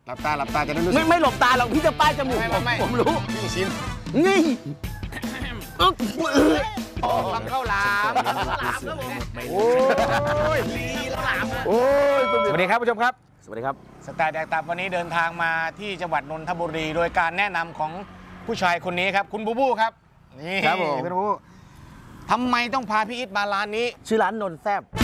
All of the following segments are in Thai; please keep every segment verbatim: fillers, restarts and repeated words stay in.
หลับตาหลับตาจะได้รู้สึกไม่ไม่หลบตาหรอกพี่จะป้ายจมูกผมผมรู้พี่ชิมนี่ฟังข้าวหลามโอ้ยโอ้ยสวัสดีครับผู้ชมครับสวัสดีครับสไตล์แดกตับวันนี้เดินทางมาที่จังหวัดนนทบุรีโดยการแนะนำของผู้ชายคนนี้ครับคุณบูบูครับนี่ครับผมคุณบูบูทำไมต้องพาพี่อิทมาร้านนี้ชื่อร้านนนแซบ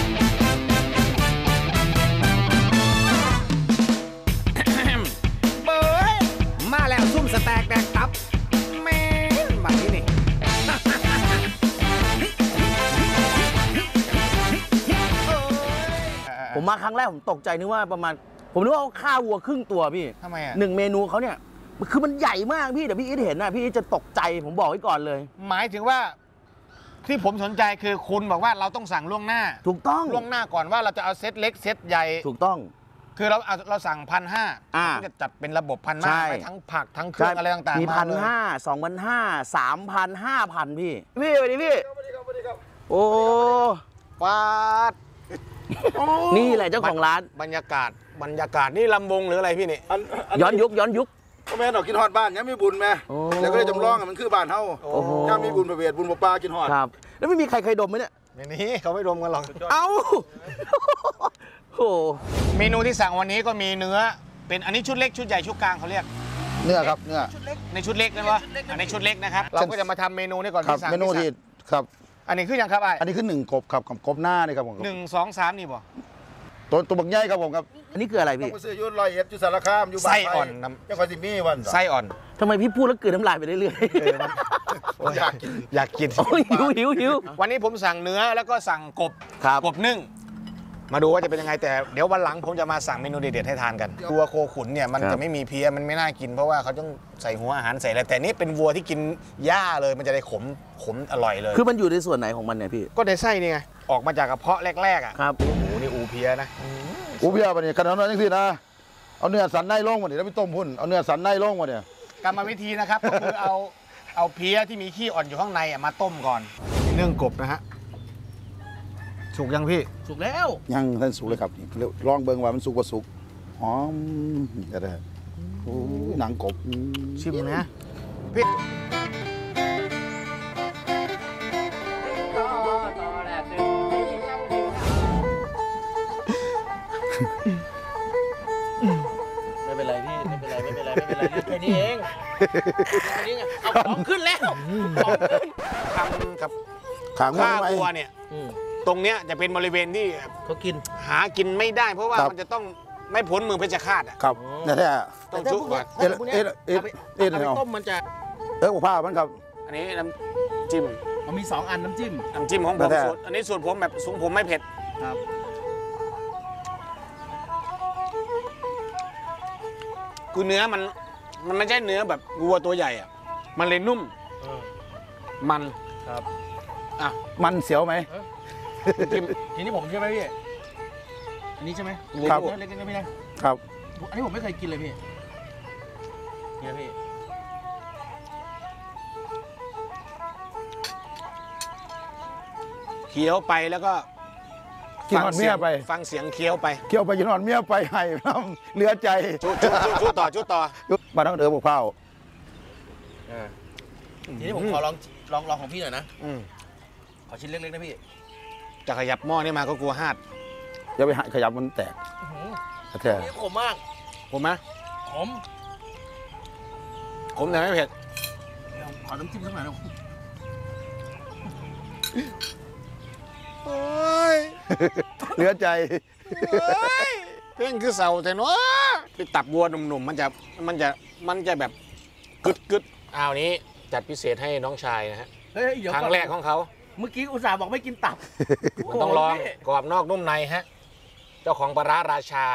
เบยมาแล้วซุ่มสแต็กแดกตับแม่นบัดนี้นี่ผมมาครั้งแรกผมตกใจนึกว่าประมาณผมนึกว่าข้าววัวครึ่งตัวพี่ทำไมอ่ะหนึ่งเมนูเขาเนี่ยคือมันใหญ่มากพี่แต่พี่อิทเห็นนะพี่อิทจะตกใจผมบอกไว้ก่อนเลยหมายถึงว่าที่ผมสนใจคือคุณบอกว่าเราต้องสั่งล่วงหน้าถูกต้องล่วงหน้าก่อนว่าเราจะเอาเซตเล็กเซตใหญ่ถูกต้องคือเราเราสั่งพันห้าจะจัดเป็นระบบพันห้าไปทั้งผักทั้งเครื่องอะไรต่างๆมีพันห้าสองพันห้าสามพันห้าพันพี่พี่สวัสดีพี่โอ้ปาดนี่แหละเจ้าของร้านบรรยากาศบรรยากาศนี่ลำวงหรืออะไรพี่นี่ย้อนยุคย้อนยุคพ่อแม่หนอกกินฮอดบ้านยังมีบุญไหมแล้วก็ได้จำลองมันคือบ้านเฮาย่ามีบุญประเวทบุญปลากินฮอดครับแล้วไม่มีใครเคยดมไหมเนี่ยไม่มีเขาไม่ดมกันหรอกเอ้าโอ้เมนูที่สั่งวันนี้ก็มีเนื้อเป็นอันนี้ชุดเล็กชุดใหญ่ชุดกลางเขาเรียกเนื้อครับเนื้อในชุดเล็กนะวะอันนี้ชุดเล็กนะครับเราก็จะมาทำเมนูนี้ก่อนที่สั่งเมนูที่ครับอันนี้คือยังครับไอ้อันนี้คือหนึ่งกบครับกับกบหน้านี่ครับผมหนึ่งสองสามนี่บ่ตัวตัวบักใหญ่ครับผมครับอันนี้คืออะไรพี่ต้องซื้อยุทธลอยเอ็ดจุสารคามอยู่บ้านไส้อ่อนยังคอยสิมีวันไส้อ่อนทำไมพี่พูดแล้วกลืนน้ำลายไปเรื่อยๆอยากกินอยากกินหิวหิวหิววันนี้ผมสั่งเนื้อแล้วก็สั่งกบกบนึ่งมาดูว่าจะเป็นยังไงแต่เดี๋ยววันหลังผมจะมาสั่งเมนูเด็ดๆให้ทานกันวัวโคขุนเนี่ยมันจะไม่มีเพี้ยมันไม่น่ากินเพราะว่าเขาต้องใส่หัวอาหารใส่อะไรแต่นี่เป็นวัวที่กินหญ้าเลยมันจะได้ขมขมอร่อยเลยคือมันอยู่ในส่วนไหนของมันเนี่ยพี่ก็ในไส้นี่ไงออกมาจากกระเพาะแรกๆอ่ะครับโอ้โหนี่อูเพี้ยนะอูเพี้ยปะเนี่ยขนาดนั้นยังสินะเอาเนื้อสันในลงมาเนี่ยแล้วไปต้มหุ่นเอาเนื้อสันในลงมาเนี่ยกรรมวิธีนะครับก็คือเอาเอาเพี้ยที่มีขี้อ่อนอยู่ข้างในมาต้มก่อนเรื่องกบนะฮะสุกยังพี่สุกแล้วยังท่านสุกเลยครับลองเบิ่งว่ามันสุกกว่าสุกหอมจะได้โอ้หนังกบชิมนะพี่ไม่เป็นไรพี่ไม่เป็นไรไม่เป็นไรไม่เป็นไรแค่นี้เองแค่นี้ไงเอาของขึ้นแล้วของขึ้นทำกับข้าววัวเนี่ยตรงเนี้ยจะเป็นบริเวณที่เขากินหากินไม่ได้เพราะว่ามันจะต้องไม่พ้นมือเพชฌฆาตอ่ะครับนี่แท้ต้องชุบก่อนเอ็ดเอ็ดเอ็ดเอ็ดต้มมันจะเออผ้ามันครับอันนี้น้ำจิ้มมันมีสองอันน้ำจิ้มน้ำจิ้มของผมสูตรอันนี้สูตรผมแบบสูงผมไม่เผ็ดครับคือเนื้อมันมันไม่ใช่เนื้อแบบวัวตัวใหญ่อ่ะมันเลยนุ่มมันครับอ่ะมันเสียวไหมทีนี้ผมใช่ไหมพี่อันนี้ใช่ไหมครับเล็กๆไม่ได้ครับอันนี้ผมไม่เคยกินเลยพี่เนี่ยพี่เคี้ยวไปแล้วก็กินหอนเมียไปฟังเสียงเคี้ยวไปเคี้ยวไปกินหอนเมียไปให้น้ำเหลือใจชุดชุดต่อชุดต่อมาทั้งเดือบกเผาทีนี้ผมขอลองลองลองของพี่หน่อยนะขอชิ้นเล็กๆนะพี่จะขยับหม้อนี่มาก็กลัวหาดอย่าไปขยับมันแตกแท้ขมมากขมไหมขมขมแต่ไม่เผ็ดขอน้ำจิ้มสักหน่อยนะโอ้ยเหลือใจเพ่งคือเสาแต่เนาะไปตับวัวหนุ่มๆมันจะมันจะมันจะแบบกึดกึดอ้าวนี้จัดพิเศษให้น้องชายนะฮะครั้งแรกของเขาเมื่อกี้อุตส่าห์บอกไม่กินตับมันต้องลองกรอบนอกนุ่มในฮะเจ้าของปลาร้าราชา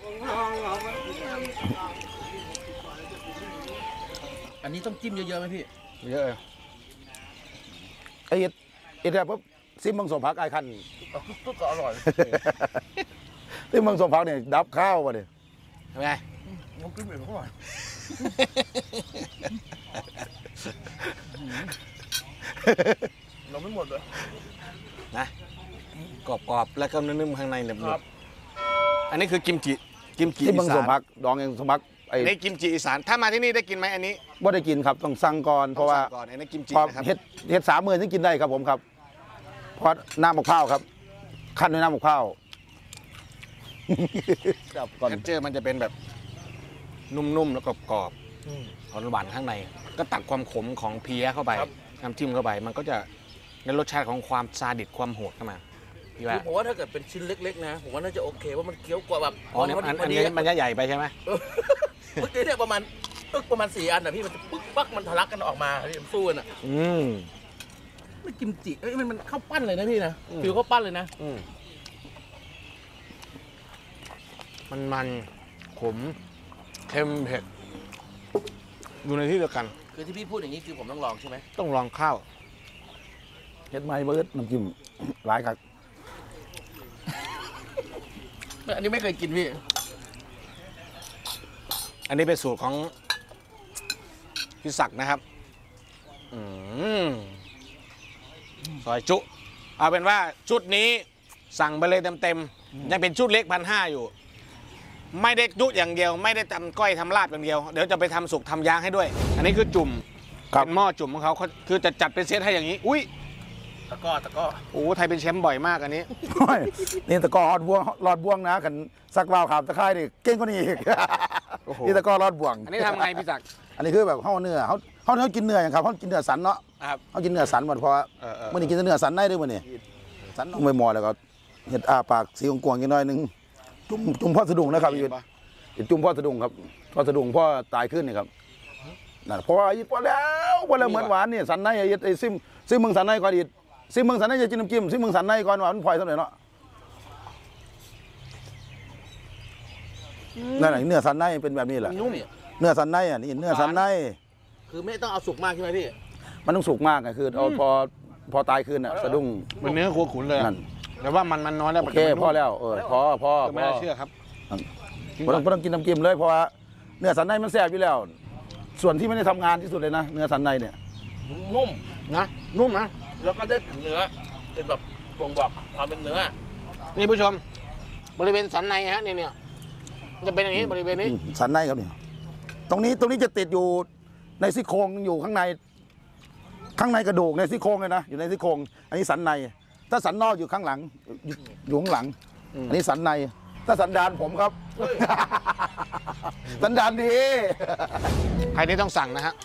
อันนี้ต้องจิ้มเยอะๆไหมพี่เยอะไอ้เอ็ดเอ็ดแบบปุ๊บซิมมังสมพักไอ้คันก็อร่อยซิมมังสมพักเนี่ยดับข้าวมาเนี่ยทำไงมันกินแบบเขาหน่อยเราไม่หมดเลยนะกรอบๆแล้วก็นุ่มๆข้างในหนึบๆอันนี้คือกิมจิกิมจิที่เมือีองสสาม นพักดองเองสมพักไอ้ในกิมจิอีสานถ้ามาที่นี่ได้กินไหมอันนี้บ่ได้กินครับต้องสั่งก่อนเพราะว่าต้องสั่งก่อนอันนี้กิมจิพอนะครับเฮ็ดเฮ็ดสามมื้อถึงกินได้ครับผมครับเพราะน้ำมะพร้าวครับขั้นด้วยน้ำมะพร้าวจับก่อนเท็กเจอร์มันจะเป็นแบบนุ่มๆแล้วกรอบๆหวานๆข้างใน ก็ตัดความขมของเพี้ยเข้าไปน้ำจิ้มเข้าไป มันก็จะในรสชาติของความซาดิสความโหดเข้ามาพี่ว่าคือผมว่าถ้าเกิดเป็นชิ้นเล็กๆนะผมว่าน่าจะโอเคว่ามันเคี้ยวกว่าแบบอ๋อเนี่ยพออันพอันดีนี้มันจะใหญ่ไปใช่ไหมเออเมื่อกี้เนี่ยประมาณปึ๊กประมาณสี่อันอ่ะพี่มันจะปึ๊กปักมันทะลักกันออกมาพี่มันสู้กันอ่ะอืมมันกิมจิเอ้ยมันมันข้าวปั้นเลยนะพี่นะอืมฟิวข้าวปั้นเลยนะอืมมันมันขมเค็มเผ็ดอยู่ในที่เดียวกันคือที่พี่พูดอย่างนี้คือผมต้องลองใช่ไหมต้องลองข้าวเฮ็ดไม้เบิดน้ำจิ้มหลายครับอันนี้ไม่เคยกินพี่อันนี้เป็นสูตรของพี่ศักดิ์นะครับ อืมซอยจุ เอาเป็นว่าชุดนี้สั่งไปเลยเต็มๆ ยังเป็นชุดเล็กพันห้าอยู่ ไม่ได้จุอย่างเดียว ไม่ได้ทำก้อยทำลาบอย่างเดียว เดี๋ยวจะไปทำสุกทำยางให้ด้วย อันนี้คือจุ่มครับเป็นหม้อจุ่มของเขาเขาคือจะจัดเป็นเซตให้อย่างนี้ อุ้ยตะก้อตะก้อโอ้ไทยเป็นแชมป์บ่อยมากอันนี้โอ้ยนี่ตะกร้อรอดบ่วงรอดบ่วงนะกันสักวาวขามตะไคร้นี่เก่งกว่านี้อีกโอ้โหนี่ตะกร้อรอดบ่วงอันนี้ทำไงพี่ศักดิ์อันนี้คือแบบเฮาเนื้อเฮาเฮาเฮากินเนื้ออย่างครับเฮากินเนื้อสันเนาะครับเฮากินเนื้อสันหมดเพราะว่าเออเออมื้อนี้กินแต่เนื้อสันได้ด้วยมื้อนี้สันลงไปหม้อแล้วก็เฮ็ดอ้าปากสีกวางๆอีกหน่อยหนึงจุ่มจุ่มพ่อสะดุ้งนะครับอีกจุ่มพ่อสะดุ้งครับพ่อสะดุ้งพ่อตายขึ้นนี่ครับนั่นเพราะว่าอีกพอแล้วพอแล้วเหมือนหวานนี่สันในไอ้ไอ้ซิมซิมเมืองสันในก่อนอีกซิมเมืองสันในจะกินน้ำจิ้มซิมเมืองสันในก่อนว่ามันพลอยซะหน่อยเนาะนั่นแหละเนื้อสันในเป็นแบบนี้แหละนุ่มเนื้อสันในอ่ะนี่เนื้อสันในคือไม่ต้องเอาสุกมากใช่ไหมพี่มันต้องสุกมากไงคือเอาพอพอตายคืนอ่ะสะดุ้งมันเนื้อครัวขุนเลยอะนั่นแต่ว่ามันมันน้อยแล้วโอเคพอแล้วเออพอพอก็พไม่อน่าเชื่อครับไม่ต้องไม่ต้องกินน้ำจิ้มเลยเพราะว่าเนื้อสันในมันแซ่บอยู่แล้ว ส่วนที่ไม่ได้ทำงานที่สุดเลยนะเนื้อสันในเนี่ยนุ่มนะนุ่มนะแล้วก็ได้ถึงเนื้อเป็นแบบบ่งบอกความเป็นเนื้อนี่ผู้ชม บริเวณสันในฮะเนี่ยเนี่ยจะเป็นอย่างนี้บริเวณนี้อืมสันในครับเนี่ยตรงนี้ตรงนี้จะติดอยู่ในซี่โครงอยู่ข้างใน ข้างในกระดูกในซี่โครงเลยนะอยู่ในซี่โครงอันนี้สันใน ถ้าสันนอกอยู่ข้างหลังอยู่อยู่ข้างหลัง อันนี้สันใน ถ้าสันดานผมครับ สันดานดีใครที่ต้องสั่งนะฮะ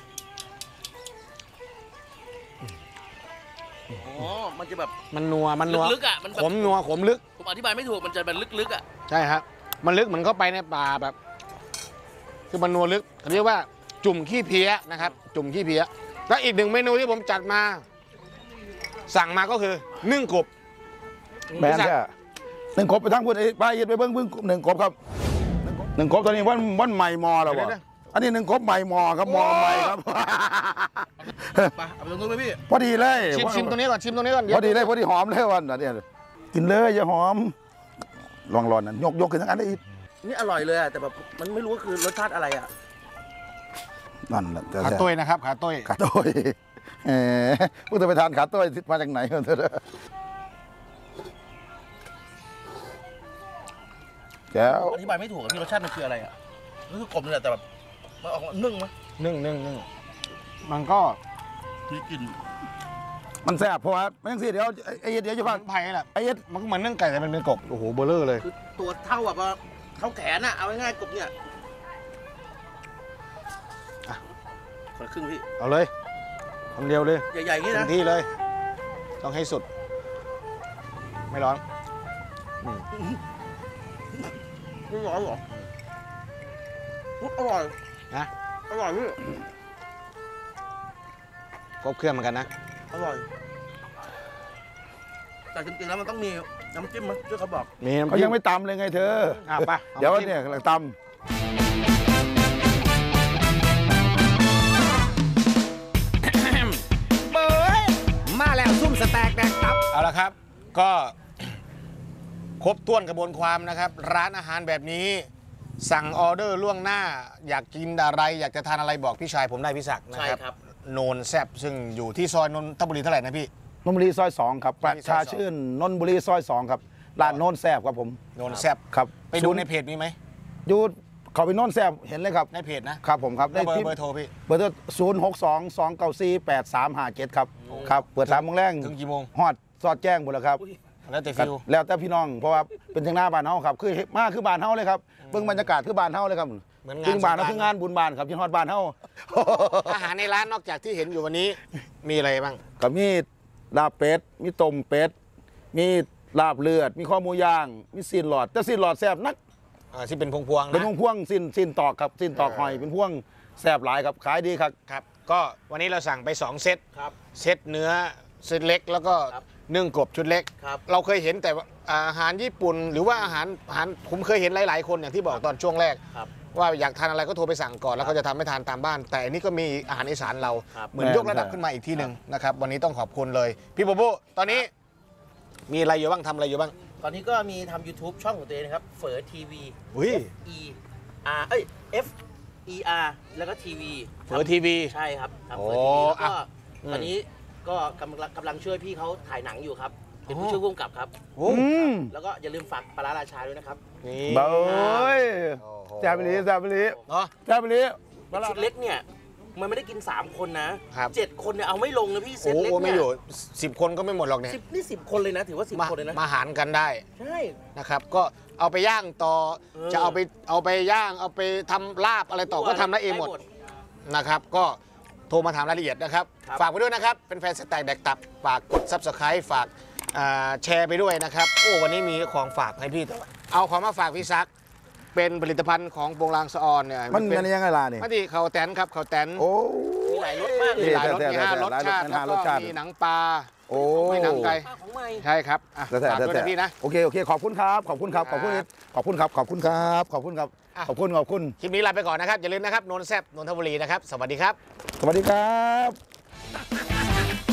อ๋อมันจะแบบมันนัวมันนัวลึกๆอ่ะมันแบบขมนัวขมลึกผมอธิบายไม่ถูกมันจะเป็นลึกๆอ่ะใช่ครับมันลึกเหมือนเข้าไปในป่าแบบ คือมันนัวลึกเขาเรียกว่าจุ่มขี้เพี้ยนะครับ จุ่มขี้เพี้ยแล้วอีกหนึ่งเมนูที่ผมจัดมา สั่งมาก็คือนึ่งกบแมนใช่หนึ่งกบไปทั้งพูดไอ้ไปเย็ดไปเบิ้งเบิ้งหนึ่งกบครับหนึ่งกบตอนนี้วันวันใหม่มอแล้ววะอันนี้หนึ่งกบใหม่มอครับมอใหม่ครับไปเอาไปตรงนู้นไหมพี่พอดีเลยชิมชิมตรงนี้ก่อนชิมตรงนี้ก่อนพอดีเลยพอดีหอมเลยวันนี้กินเลยอย่าหอมลองร้อนนั่นยกยกขึ้นทั้งอันได้อีกนี่อร่อยเลยอ่ะแต่แบบมันไม่รู้ว่าคือรสชาติอะไรอ่ะนั่นแหละขาต้วยนะครับขาต้วยขาต้ยเออพวกเธอไปทานขาต้ยมาจากไหนกันเธอแก้วอธิบายไม่ถูกอะพี่รสชาติมันคืออะไรอ่ะนี่คือกลมนี่แหละแต่แบบมันออกมานึ่งไหมนึ่งนึ่งนึ่งมันก็มีกลิ่นมันแซ่บเพราะว่าไม่ต้องสิเดี๋ยวไอ้เดี๋ยวจะควาฟัมงไผ่แหละไอ้เอ็ดมันก็เหมือนนึ่งไก่แต่มันเป็นกบโอ้โหเบลเลอร์เลยคือตัวเท่าแบบว่าเท่าแขนอ่ะเอาง่ายๆกบเนี่ยอ่ะคนละครึ่งพี่เอาเลยคนเดียวเลยใหญ่ๆอย่างนี้เต็นะมที่เลย ต้องให้สุด ไม่ร้อนไม่ร้อนหรออุ๊ยอร่อยนะอร่อยพี่ครบเครื่องเหมือนกันนะอร่อยแต่จริงๆแล้วมันต้องมีน้ำจิ้มมั้ยที่เขาบอกมีน้ำเขาจิ้ยังไม่ตำเลยไงเธออ่ะไปเดี๋ยวอาจิ้มเนี่ยกำลังตเบยมาแล้วซุ่มสแต็กแดงตับเอาละครับ ก็ ครบถ้วนกระบวนความนะครับ ร้านอาหารแบบนี้ สั่งออเดอร์ล่วงหน้า อยากกินอะไร อยากจะทานอะไรบอกพี่ชายผมได้พี่ศักดิ์นะใช่ครับครับโนนแซบซึ่งอยู่ที่ซอยนนทบุรีเท่าไหร่นะพี่ำนนทบุรีซอยสองครับ ประชาชื่นนนทบุรีซอยสองครับร้านโนนแซบครับผมโนนแซบครับไปดูในเพจมีไหมอยู่เขาไปโน่นแซบเห็นเลยครับในเพจนะครับผมครับแล้วเบอร์พิมพ์เบอร์โทรพี่เบอร์โทรศูนย์หกสองสองเก้าสี่แปดสามห้าเจ็ดครับครับเปิดสามโมงแรงถึงกี่โมงฮอดสอดแจ้งหมดแล้วครับแล้วแต่ครัฟิบวแล้วแต่พี่น้องเพราะว่าเป็นทางหน้าบ้านเฮาครับคือมาคือบ้านเฮาเลยครับเบิ่งบรรยากาศคือบ้านเฮาเลยครับเหมือนงานคืบ้านสงกรานต์เฮาคืองานบุญบ้านครับที่ฮอดบ้านเฮาอาหารในร้านนอกจากที่เห็นอยู่วันนี้มีอะไรบ้างก็มีลาบเป็ดมีต้มเป็ดมีลาบเลือดมีข้อหมูย่างมีซีนหลอดแต่ซีนหลอดแซ่บนักอ่าที่เป็นพวงๆเป็นนะพวงพวงๆซีนซีนตอกครับซีนตอกเออหอยเป็นพวงแซ่บหลายครับขายดีครับครับก็วันนี้เราสั่งไปสองเซตครับเซตเนื้อเซตเล็กแล้วก็ครับนึ่งกบชุดเล็กครับเราเคยเห็นแต่ว่าอาหารญี่ปุ่น หรือว่าอาหารอาหารผมเคยเห็นหลาย ๆ คนอย่างที่บอกตอนช่วงแรกครับว่าอยากทานอะไรก็โทรไปสั่งก่อนแล้วก็จะทำให้ทานตามบ้าน แต่อันนี้ก็มีอาหารอีสานเราครับเหมือนยกระดับขึ้นมาอีกทีหนึ่งนะครับวันนี้ต้องขอบคุณเลย พี่โบโบตอนนี้มีอะไรอยู่บ้างทำอะไรอยู่บ้างตอนนี้ก็มีทำ YouTube ช่องของตัวเองนะครับเฝอทีวีอุ้ย F E R เอ้ย F E R แล้วก็ทีวีเฝอทีวีใช่ครับทำโอ้เฝอทีวีแล้วก็อ่ะอืมตอนนี้ก็กำลังกำลังช่วยพี่เขาถ่ายหนังอยู่ครับ เป็นผู้อ๋อช่วยผู้กำกับครับโอ้อืมแล้วก็อย่าลืมฝากปลาร้าราชาด้วยนะครับนี่เบ้ยโอ้โหแซ่บไปลีแซ่บไปลีเนาะแซ่บไปลีชุดเล็กเนี่ยมันไม่ได้กิน สาม คนนะครับ เจ็ดคนเนี่ยเอาไม่ลงนะพี่เซโอ้ตเล็กโหไม่เนี่ยอยู่สิบคนก็ไม่หมดหรอกเนี่ยสิบนี่สิบคนเลยนะถือว่าสิบมาคนเลยนะมาหารกันได้ใช่นะครับก็เอาไปย่างต่อเออจะเอาไปเอาไปย่างเอาไปทำลาบอะไรต่อก็ทำได้เองหมดนะครับก็โทรมาถามรายละเอียดนะครับครับฝากไปด้วยนะครับ เป็นแฟนสแต็กแดกตับฝากกด ซับสไครบ์ ฝากอ่าแชร์ไปด้วยนะครับโอ้วันนี้มีของฝากให้พี่เอาของมาฝากพี่ซัก เป็นผลิตภัณฑ์ของโปรงลางสะออนเนี่ยมันเป็มันยังไงล่ะเนี่ยมติเขาวแตนครับเขาวแตนโอ้มีหลายรสมากเลมียหลายรสแต่มีห้าแต่รสชาติหลายรสแล้วรสก็ชาติมีหนังปลาโอ้ไม่หนังไก่ป้าของใหม่ใช่ครับอ่ะแต่แต่ฝากด้วยแต่นะพี่นะโอเคโอเคขอบคุณครับขอบคุณครับขอบคุณขอบคุณครับขอบคุณครับขอบคุณครับอ่ะขอบคุณขอบคุณคลิปนี้ลาไปก่อนนะครับอย่าลืมนะครับนนท์แซบนนทบุรีนะครับสวัสดีครับสวัสดีครับ